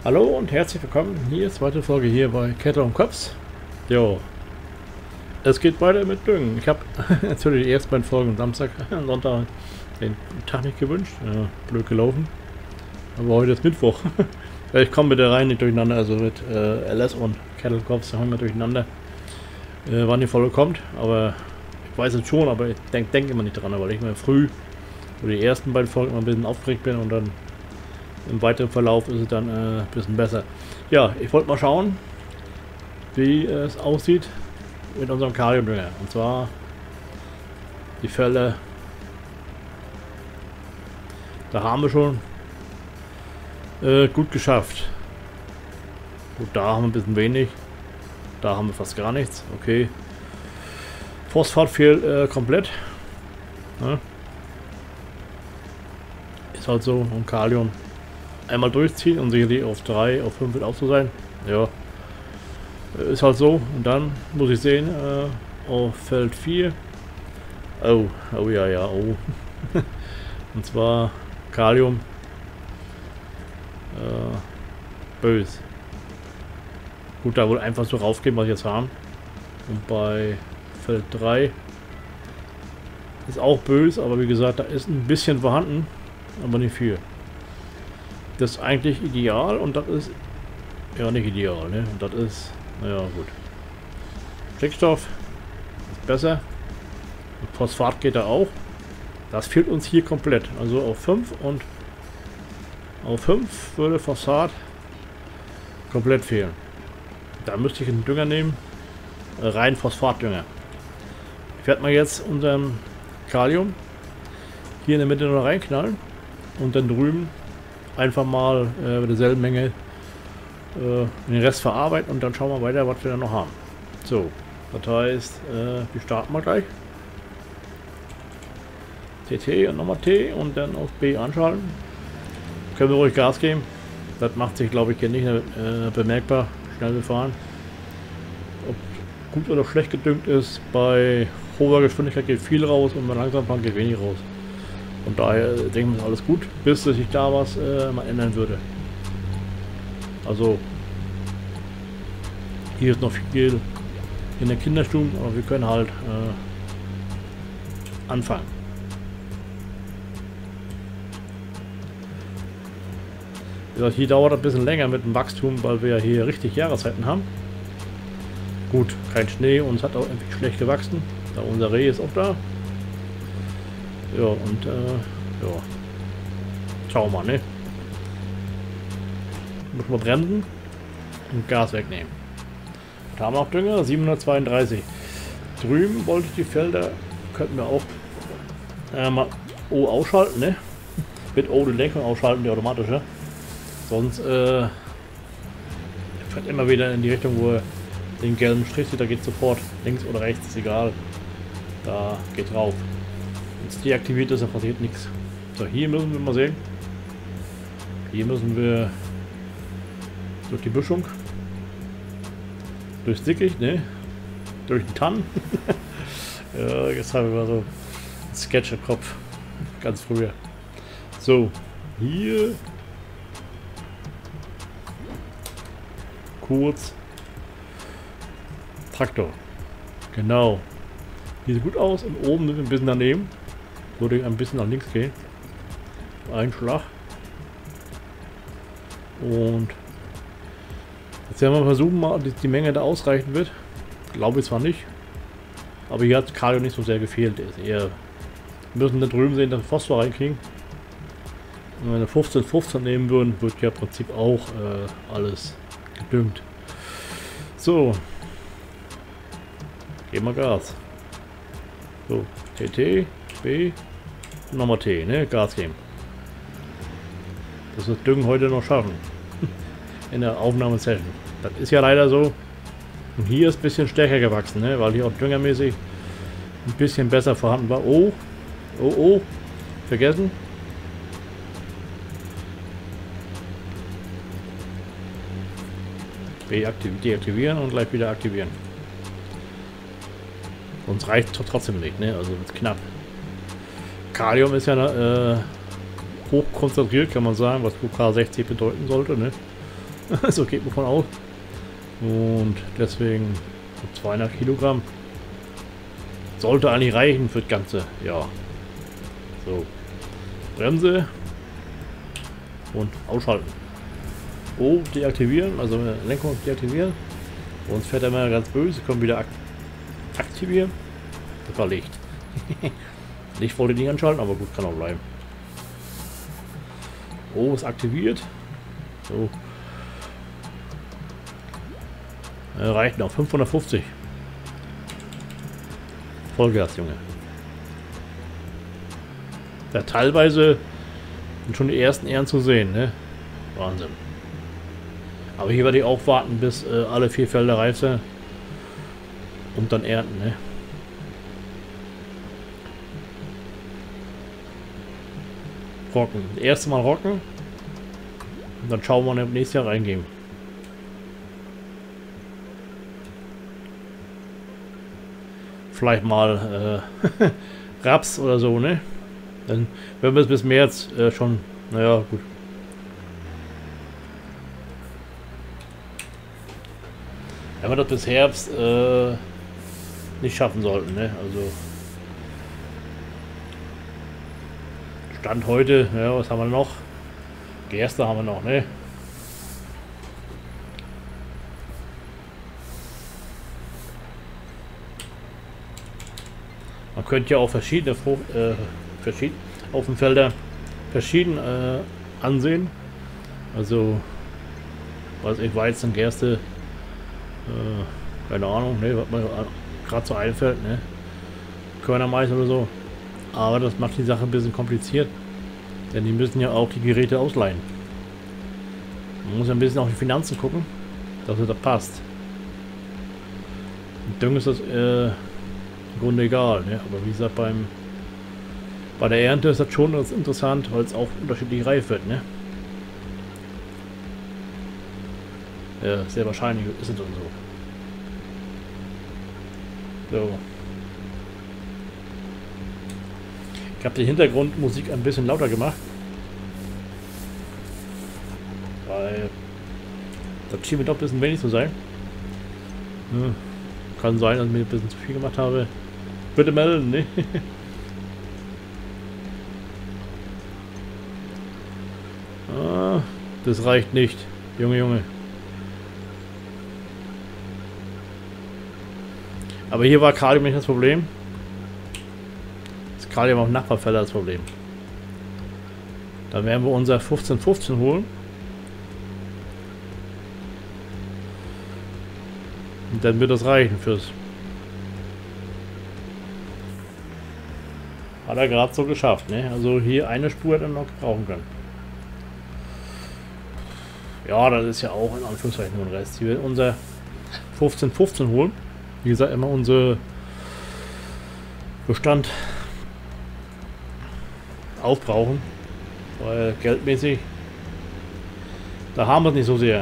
Hallo und herzlich willkommen. Hier zweite Folge hier bei Kette und Kops. Jo, es geht weiter mit Düngen. Ich habe natürlich die ersten beiden Folgen Samstag und Sonntag den Tag nicht gewünscht. Ja, blöd gelaufen. Aber heute ist Mittwoch. Ich komme mit der Reihe nicht durcheinander, also mit LS und Kettle Cops, da haben wir durcheinander. Wann die Folge kommt, aber ich weiß es schon, aber ich denk immer nicht dran, weil ich immer früh für die ersten beiden Folgen immer ein bisschen aufgeregt bin und dann im weiteren Verlauf ist es dann ein bisschen besser. Ja, ich wollte mal schauen, wie es aussieht mit unserem Kaliumdünger. Und zwar die Fälle, da haben wir schon gut geschafft. Gut, da haben wir ein bisschen wenig, da haben wir fast gar nichts. Okay, Phosphat fehlt komplett. Ja. Ist halt so, und Kalium einmal durchziehen und sicherlich auf 3, auf 5 wird auch so sein. Ja, ist halt so. Und dann muss ich sehen, auf Feld 4. Oh ja, oh. Und zwar Kalium. Bös. Gut, da wohl einfach so raufgehen, was wir jetzt haben. Und bei Feld 3 ist auch bös, aber wie gesagt, da ist ein bisschen vorhanden, aber nicht viel. Das ist eigentlich ideal und das ist ja nicht ideal, ne? Und das ist, naja, gut. Stickstoff ist besser. Und Phosphat geht da auch. Das fehlt uns hier komplett. Also auf 5 und auf 5 würde Phosphat komplett fehlen. Da müsste ich einen Dünger nehmen. Rein Phosphatdünger. Ich werde mal jetzt unseren Kalium hier in der Mitte noch reinknallen und dann drüben einfach mal mit derselben Menge den Rest verarbeiten und dann schauen wir weiter, was wir da noch haben. So, das heißt, wir starten mal gleich. TT und nochmal T und dann auf B anschalten. Können wir ruhig Gas geben. Das macht sich, glaube ich, hier nicht bemerkbar. Schnell gefahren. Ob gut oder schlecht gedüngt ist, bei hoher Geschwindigkeit geht viel raus und bei langsamer Fahrt geht wenig raus. Von daher denke ich, ist alles gut, bis sich da was mal ändern würde. Also hier ist noch viel in der Kinderstube, aber wir können halt anfangen. Wie gesagt, hier dauert es ein bisschen länger mit dem Wachstum, weil wir hier richtig Jahreszeiten haben. Gut, kein Schnee und es hat auch irgendwie schlecht gewachsen. Da unser Reh ist auch da. Ja, und ja. Schauen wir mal, ne? Muss man bremsen und Gas wegnehmen. Da haben wir auch Dünger, 732. Drüben wollte ich die Felder, könnten wir auch mal O ausschalten, ne? Mit O die Lenkung ausschalten, die automatische. Sonst fährt immer wieder in die Richtung, wo er den gelben Strich sieht, da geht sofort links oder rechts, ist egal. Da geht drauf. Wenn es deaktiviert ist, dann passiert nichts. So, hier müssen wir mal sehen. Hier müssen wir durch die Büschung. Durchs Dickicht, ne? Durch den Tannen. Ja, jetzt haben wir mal so einen Sketch im Kopf. Ganz früher. So, hier. Kurz. Traktor. Genau. Hier sieht gut aus und oben sind wir ein bisschen daneben. Würde ich ein bisschen nach links gehen. Ein Schlag. Und jetzt werden wir versuchen, mal, ob die Menge da ausreichen wird. Glaube ich zwar nicht. Aber hier hat Kalium nicht so sehr gefehlt. Wir müssen da drüben sehen, dass wir Phosphor reinkriegen. Und wenn wir 15 nehmen würden, wird ja im Prinzip auch alles gedüngt. So. Geben wir Gas. So, TT, B, nochmal T, ne? Gas geben. Das wird Düngen heute noch schaffen. In der Aufnahmesession. Das ist ja leider so. Und hier ist ein bisschen stärker gewachsen, ne? Weil hier auch düngermäßig ein bisschen besser vorhanden war. Oh, oh, oh. Vergessen. B deaktivieren und gleich wieder aktivieren. Sonst reicht es trotzdem nicht, ne? Also wird knapp. Kalium ist ja, 60 bedeuten sollte, ne? 60 bedeuten sollte, ne? hoch konzentriert, kann man sagen, was QK 60 bedeuten sollte, ne? Und hier ist ein bisschen stärker gewachsen, ne? Weil hier auch düngermäßig ein bisschen besser vorhanden war. Oh, oh, oh, vergessen. B deaktivieren und gleich wieder aktivieren. Sonst reicht trotzdem nicht, ne? Also Kalium ist ja So geht man von aus. Und deswegen so 200 Kilogramm. Sollte eigentlich reichen für das Ganze. Ja. So. Bremse. Und ausschalten. O deaktivieren, also Lenkung deaktivieren. Sonst fährt er mal ganz böse. Können wieder aktivieren. Das war Licht. Licht wollte ich nicht anschalten, aber gut, kann auch bleiben. O ist aktiviert. So. Reicht noch. 550. Vollgas, Junge. Ja, teilweise sind schon die ersten Ähren zu sehen, ne? Wahnsinn. Aber hier werde ich auch warten, bis alle 4 Felder reif sind. Und dann ernten, ne? Rocken. Das erste Mal rocken. Und dann schauen wir, wann wir nächstes Jahr reingehen. Vielleicht mal Raps oder so, ne? Dann, wenn wir es bis März schon, naja, gut. Wenn wir das bis Herbst nicht schaffen sollten, ne? Also Stand heute, ja, was haben wir noch? Gerste haben wir noch, ne? Man könnte ja auch verschiedene auf dem Felder verschieden ansehen. Also, weiß ich, Weizen, Gerste, keine Ahnung, ne, was mir gerade so einfällt, ne? Körnermais oder so. Aber das macht die Sache ein bisschen kompliziert. Denn die müssen ja auch die Geräte ausleihen. Man muss ja ein bisschen auf die Finanzen gucken, dass es da passt. Und Düngen ist das im Grunde egal, ne? Aber wie gesagt, bei der Ernte ist das schon ganz interessant, weil es auch unterschiedlich reif wird, ne? Ja, sehr wahrscheinlich ist es dann so. So. Ich habe die Hintergrundmusik ein bisschen lauter gemacht. Weil das schien mir doch ein bisschen wenig zu sein. Ja, kann sein, dass ich mir ein bisschen zu viel gemacht habe. Bitte melden, ne? Ah, das reicht nicht. Junge. Aber hier war Kalium nicht das Problem. Das Kalium auf dem Nachbarfelder das Problem. Dann werden wir unser 1515 holen. Und dann wird das reichen fürs. Hat er gerade so geschafft, ne? Also hier eine Spur hätte er noch gebrauchen können. Ja, das ist ja auch in Anführungszeichen nur ein Rest. Hier wird unser 1515 holen. Wie gesagt, immer unser Bestand aufbrauchen. Weil geldmäßig, da haben wir es nicht so sehr.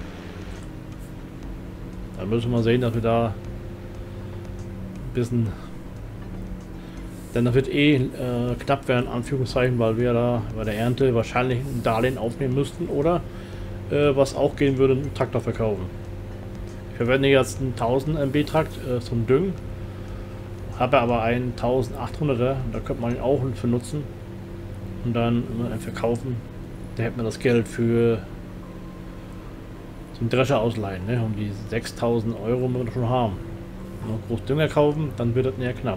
Da müssen wir sehen, dass wir da ein bisschen, denn das wird knapp werden, Anführungszeichen, weil wir da bei der Ernte wahrscheinlich ein Darlehen aufnehmen müssten oder was auch gehen würde, einen Traktor verkaufen. Ich verwende jetzt einen 1000 MB Trakt zum Düngen, habe aber einen 1800er, da könnte man ihn auch für nutzen und dann verkaufen. Da hätte man das Geld für zum Drescher ausleihen, ne? Und die 6000 Euro müssen wir schon haben. Noch groß Dünger kaufen, dann wird das näher knapp.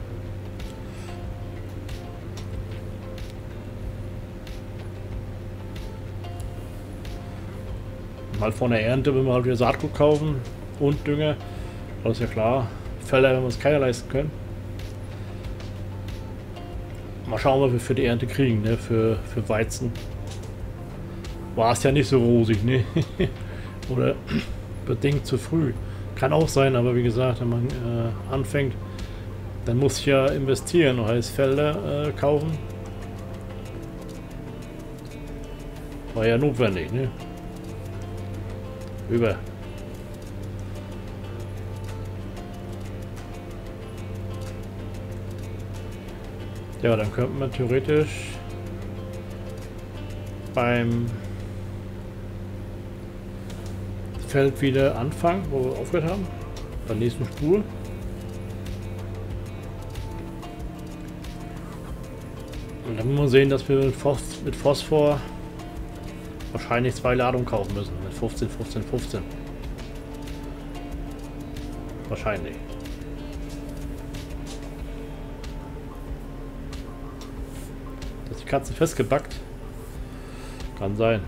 Mal von der Ernte, wenn wir halt wieder Saatgut kaufen und Dünger, das ist ja klar. Felder, wenn wir uns keiner leisten können. Mal schauen, was wir für die Ernte kriegen, ne? Für Weizen war es ja nicht so rosig, ne? Oder bedingt zu früh. Kann auch sein, aber wie gesagt, wenn man anfängt, dann muss ich ja investieren, das heißt Felder kaufen. War ja notwendig, ne? Über. Ja, dann könnten wir theoretisch beim Feld wieder anfangen, wo wir aufgehört haben. Bei der nächsten Spur. Und dann müssen wir sehen, dass wir mit Phosphor wahrscheinlich 2 Ladungen kaufen müssen. Mit 15, 15, 15. Wahrscheinlich. Dass die Katze festgebackt. Kann sein.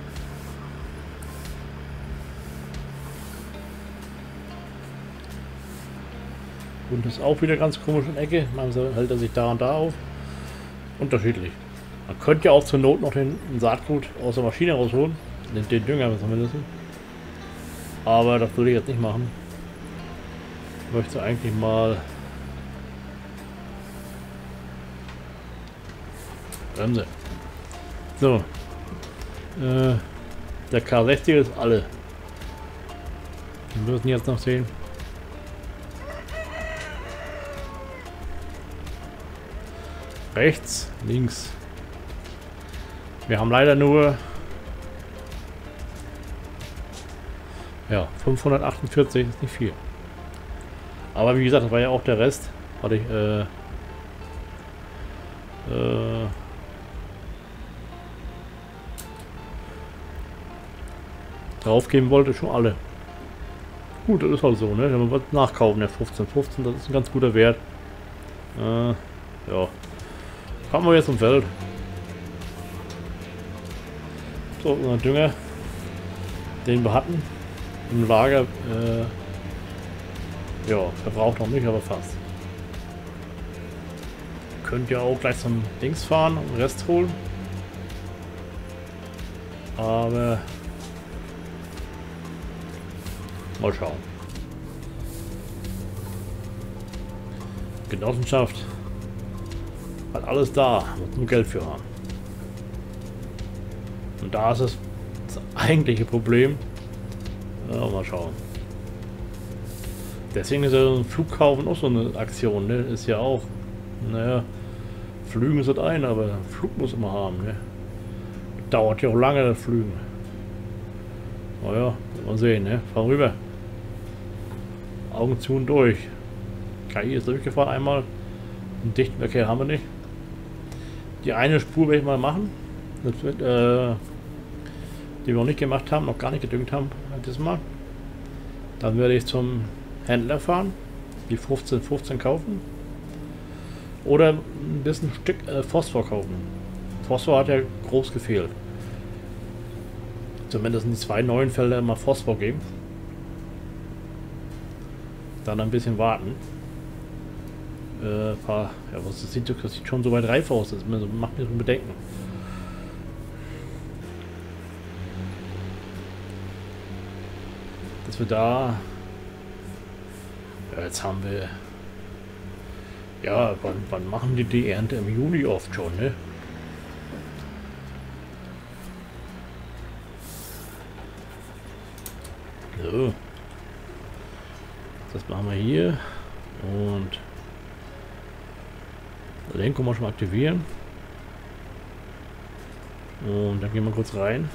Und das ist auch wieder ganz komisch in der Ecke. Manchmal hält er sich da und da auf. Unterschiedlich. Man könnte ja auch zur Not noch den Saatgut aus der Maschine rausholen. Den Dünger zumindest. Aber das würde ich jetzt nicht machen. Ich möchte eigentlich mal... Bremse. So. Der K60 ist alle. Wir müssen jetzt noch sehen. Rechts, links. Wir haben leider nur 548, ist nicht viel. Aber wie gesagt, das war ja auch der Rest, hatte ich draufgeben wollte, schon alle. Gut, das ist halt so, ne? Man wird nachkaufen, der 15, das ist ein ganz guter Wert. Ja. Kommen wir jetzt zum Feld. So, unser Dünger, den wir hatten im Lager, ja, verbraucht noch nicht, aber fast. Könnt ihr auch gleich zum Dings fahren und den Rest holen. Aber mal schauen. Genossenschaft hat alles da, muss nur Geld für haben. Und da ist es das eigentliche Problem. Ja, mal schauen. Deswegen ist ja so ein Flugkaufen auch so eine Aktion, ne? Ist ja auch, naja, Flügen ist das eine, aber Flug muss immer haben, ne? Dauert ja auch lange, das Flügen. Naja, mal sehen, ne? Fahr rüber. Augen zu und durch. KI ist durchgefahren einmal. Einen dichten Verkehr haben wir nicht. Die eine Spur werde ich mal machen. Das wird, die wir noch nicht gemacht haben, noch gar nicht gedüngt haben, dieses Mal. Dann werde ich zum Händler fahren, die 15 kaufen. Oder ein bisschen Stück Phosphor kaufen. Phosphor hat ja groß gefehlt. Zumindest in die 2 neuen Felder immer Phosphor geben. Dann ein bisschen warten. Ja, das sieht schon so weit reif aus. Das macht mir so ein Bedenken. Dass wir da... Ja, jetzt haben wir... Ja, wann machen die Ernte? Im Juni oft schon, ne? So. Das machen wir hier. Und... Den können wir schon mal aktivieren. Und dann gehen wir kurz rein.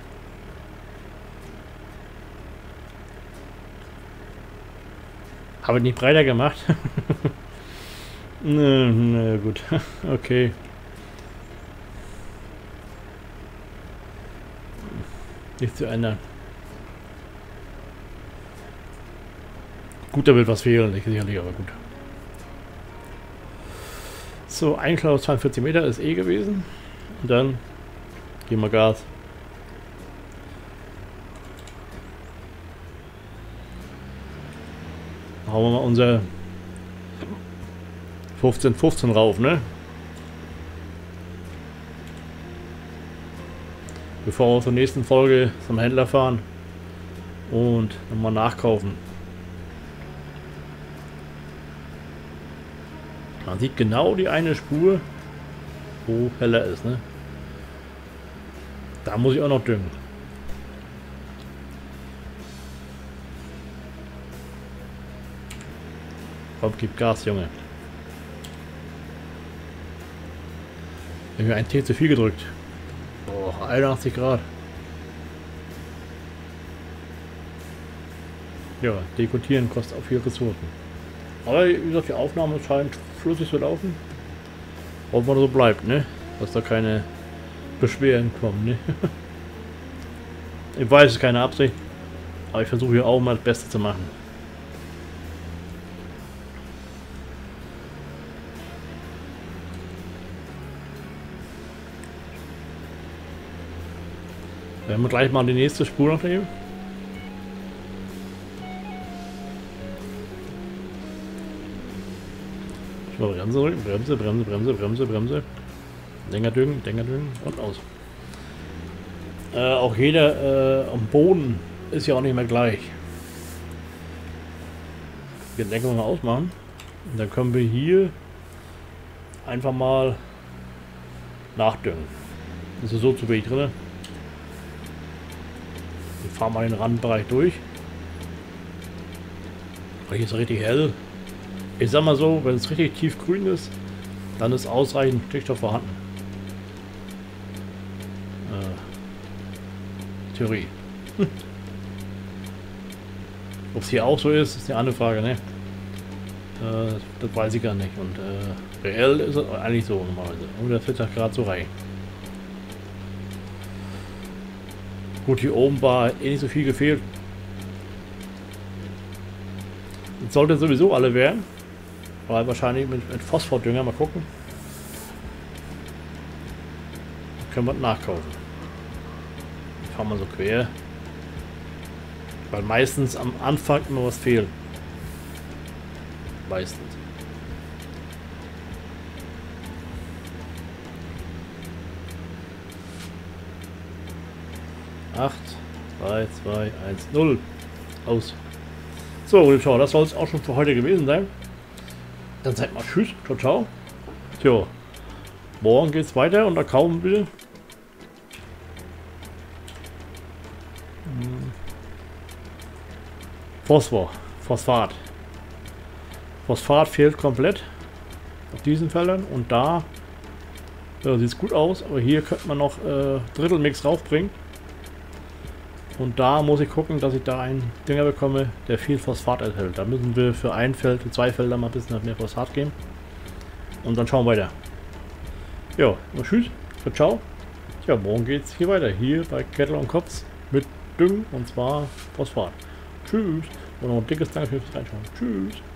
Habe ich nicht breiter gemacht. Na gut. Okay. Nicht zu ändern. Gut, da wird was fehlen, sicherlich, aber gut. So, Einklaus 42 Meter ist eh gewesen. Und dann geben wir Gas. Hauen wir mal unser 15 rauf, ne? Bevor wir zur nächsten Folge zum Händler fahren und nochmal nachkaufen. Man sieht genau die eine Spur, wo heller ist, ne? Da muss ich auch noch düngen. Komm, gib Gas, Junge. Ich habe mir einen T zu viel gedrückt. Oh, 81 Grad. Ja, dekontieren kostet auch viel Ressourcen. Aber wie gesagt, die Aufnahme scheint flüssig zu laufen. Ob man so bleibt, ne? Dass da keine Beschwerden kommen, ne? Ich weiß, es ist keine Absicht. Aber ich versuche hier auch mal das Beste zu machen. Werden wir gleich mal die nächste Spur noch nehmen. Bremse, Bremse, Bremse, Bremse, Bremse, Bremse. Länger düngen und aus. Auch jeder am Boden ist ja auch nicht mehr gleich. Wir den Lenker mal ausmachen. Und dann können wir hier einfach mal nachdüngen. Das ist so zu wenig drin. Wir fahren mal den Randbereich durch. Hier ist richtig hell. Ich sag mal so, wenn es richtig tiefgrün ist, dann ist ausreichend Stickstoff vorhanden. Theorie. Ob es hier auch so ist, ist eine andere Frage, ne? Das weiß ich gar nicht. Und reell ist es eigentlich so normalerweise. 140 Grad so rein. Gut, hier oben war eh nicht so viel gefehlt. Das sollte sowieso alle werden. Weil wahrscheinlich mit Phosphordünger, mal gucken. Können wir nachkaufen. Fahren wir so quer. Weil meistens am Anfang immer was fehlt. Meistens. Acht, 3, 2, 1, 0. Aus. So, liebe Schauer, das soll es auch schon für heute gewesen sein. Dann seid mal tschüss, ciao, ciao. Tja, morgen geht's weiter und da kaufen wir Phosphat. Phosphat fehlt komplett auf diesen Feldern und da sieht es gut aus, aber hier könnte man noch Drittelmix raufbringen. Und da muss ich gucken, dass ich da einen Dinger bekomme, der viel Phosphat enthält. Da müssen wir für ein Feld, für 2 Felder mal ein bisschen mehr Phosphat geben. Und dann schauen wir weiter. Ja, tschüss, ciao. Tja, morgen geht's hier weiter. Hier bei Kettle und Kops mit Düngen und zwar Phosphat. Tschüss. Und noch ein dickes Danke fürs Reinschauen. Tschüss.